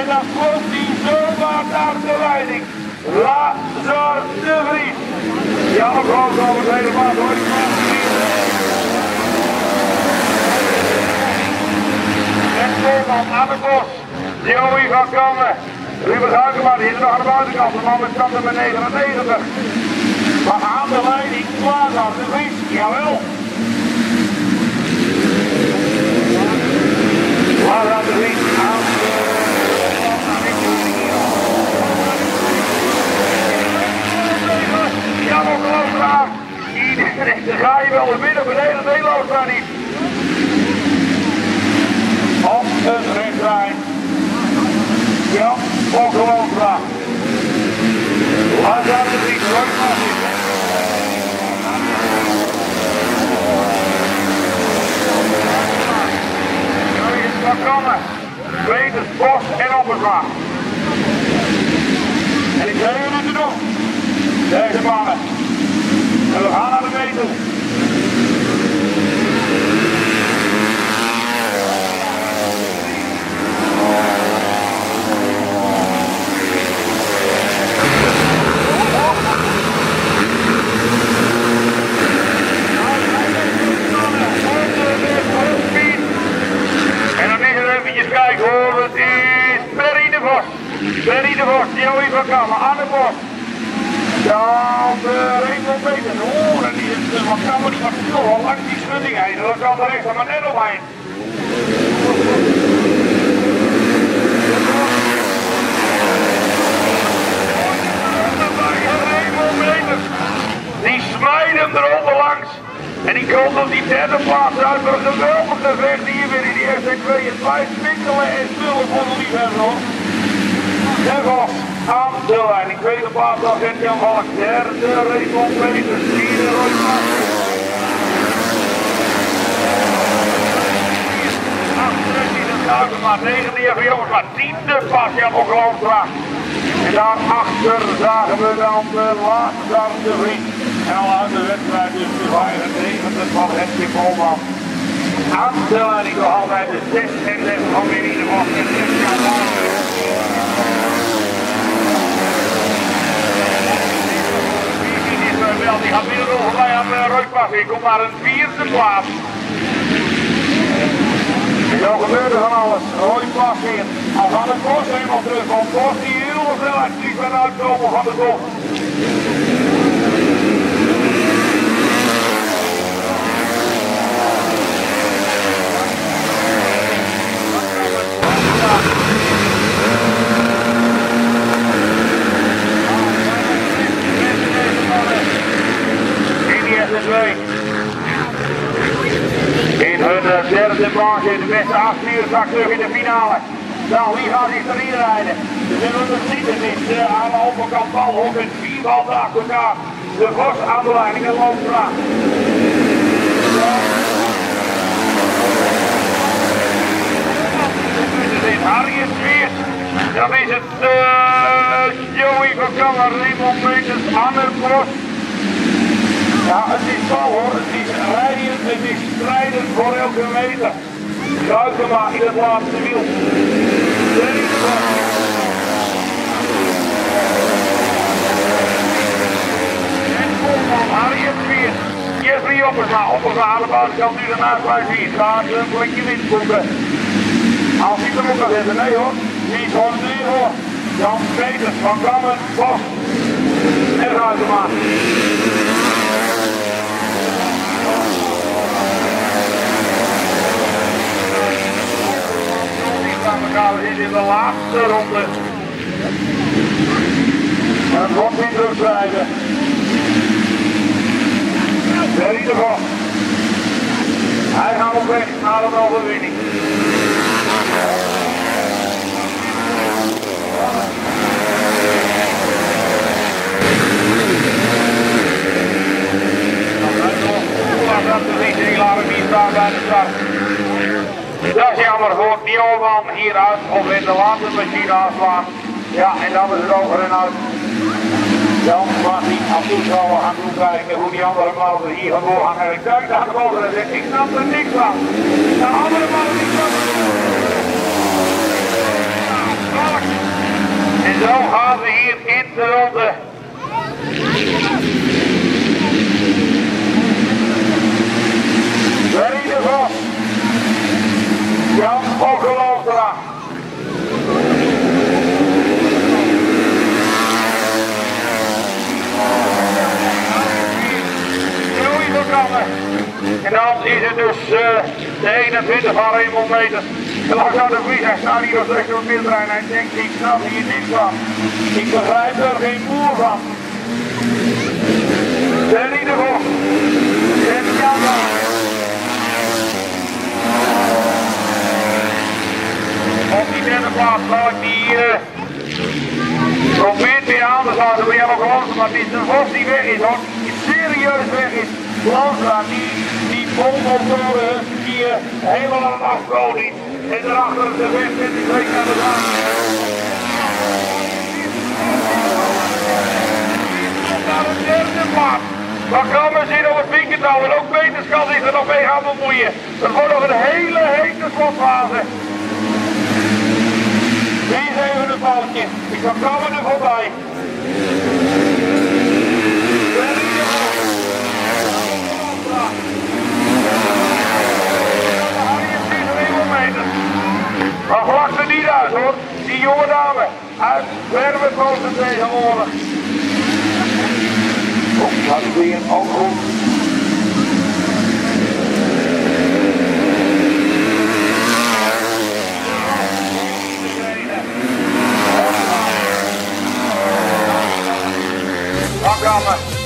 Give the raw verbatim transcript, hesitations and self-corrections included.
En dan komt hij zomaar naar de leiding. Lazar de Vries. Ja, nog groot over het hele maand hoor. En Koolman aan de bos. Joey van Kammen. Ruben Huikema, die is nog aan de buitenkant. De man met stand nummer negenennegentig. Maar aan de leiding, Lazar de Vries. Jawel. Lazar de Vries aan de ja, nog geloof graag. Dan ga je wel de midden beneden, nee, loopt daar niet. Op een rechtlijn. Ja, ongelooflijk. Lazar de Vries, nooit maar zitten. Jurgens van Kammen, Peters, Bos en Oppersma. En ik zei jullie te doen. Deze mannen. En we gaan naar de meter. En dan is het eventjes kijken hoor, het is Perry de Vos. Perry de Vos, Joey van Kammen, aan de Bos. Dan de Raymond Peters. Oh, en die is van Kammen, die was nogal langs die schudding heen. Dat kan er echt maar net omheen. Raymond Peters. Die smijt hem eronder langs. En die komt op die derde plaats uit voor een geweldige vecht hier weer in die S C twee. Het blijft winkelen en spullen voor de liefhebber hoor. De Vos aan de leiding. Tweede plaats agent Jan Valk. Derde Raymond Peters. Vierde Roy Maas. Achtste is het Huikema. Negende Jeffrey Jongens. Maar tiende pas Jan ongelooflijk. En daarachter zagen we dan de Lazar de Vries. En al uit de wedstrijd dus de vijfennegentig van Henry Koolman. Aan de leiding nog altijd de zesendertig van Winnie de Vos. En de wel, die gaat weer nog bij aan uh, Roy Pas. Die komt naar een vierde plaats. En zo gebeurde van alles. Roy Pas weer. Als aan het Bos helemaal terugkomt, Bos die heel veel actief kan uitkomen van de bocht. In hun derde branche, de beste acht uur straks terug in de finale. Nou, wie gaat zich erin rijden? We zullen het zien, het is uh, aan de overkant Balhoek en vier ballen achter elkaar. De Vos aan de leiding en loopt eraan. Het is Harriet weer. Dan is het uh, Joey van Kammen, Raymond Peters, Anne Bos. Ja, het is zo hoor, het is rijden, het is strijden voor elke meter. Huikema in het laatste wiel. En Koolman, Harriet weer. Jeffrey Oppersma, Oppersma aan de buitenkant nu de naastbuis hier. Gaat een blikje wind boeken. Als hij er ook kan zetten, nee hoor. Die is gewoon neer hoor. Jan Peters van Kammen, Bos. En Huikema. We zitten in de laatste ronde. Het wordt in terugrijden. Perry de Vos. Hij gaat op weg naar een overwinning. Bij de start. Dat is jammer voor Nieuwman hieruit of in de laatste machine aanslaan. Ja, en dan is het over en uit. Dan mag hij aan toeschouwen gaan toekijken hoe die andere mannen hier gaan doorgaan. En ik kijk naar de motor en zeg, ik snap er niks van. De andere mannen die snappen er balk. En zo gaan we hier in de ronde. Ferry de Vos. Jan Okkeloostra. En dan is het dus uh, de eenentwintig van Raymond Meter. De Alexander Vries, hij staat hier op de rechter middenlijn. Hij denkt, ik snap hier niks van. Ik begrijp er geen moer van. Ferry de Vos. En Jan. Op die derde plaats zal ik die uh, probeert weer aan te laten bij Jan Okkeloostra, maar het is de Vos die weg is hoor. Die serieus weg is. Okkeloostra, die, die bommotoren die je helemaal aan het afkomen. En daarachter de weg met die twee naar de zaak. Naar de derde plaats. Dan kan men zien op het vinkertouw en ook Peterskant is er nog mee gaan bemoeien. Dat wordt nog een hele hete slotfase. Hier is even een balkje. Ik ga komen er voorbij. Maar vlak er niet uit hoor, die jonge dame uit Wervenkosten tegenwoordig. Oh, dat is weer ook goed. Dan gaan we.